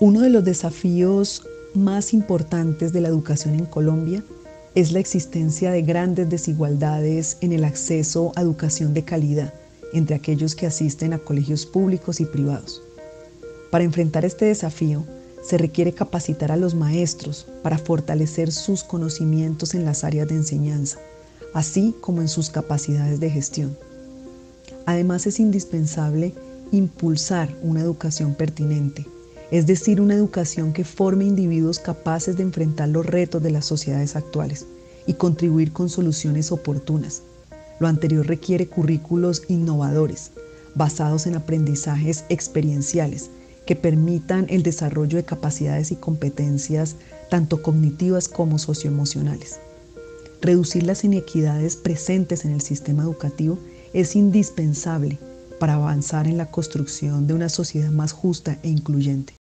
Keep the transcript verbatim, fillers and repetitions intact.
Uno de los desafíos más importantes de la educación en Colombia es la existencia de grandes desigualdades en el acceso a educación de calidad entre aquellos que asisten a colegios públicos y privados. Para enfrentar este desafío, se requiere capacitar a los maestros para fortalecer sus conocimientos en las áreas de enseñanza, así como en sus capacidades de gestión. Además, es indispensable impulsar una educación pertinente, es decir, una educación que forme individuos capaces de enfrentar los retos de las sociedades actuales y contribuir con soluciones oportunas. Lo anterior requiere currículos innovadores, basados en aprendizajes experienciales, que permitan el desarrollo de capacidades y competencias tanto cognitivas como socioemocionales. Reducir las inequidades presentes en el sistema educativo es indispensable para avanzar en la construcción de una sociedad más justa e incluyente.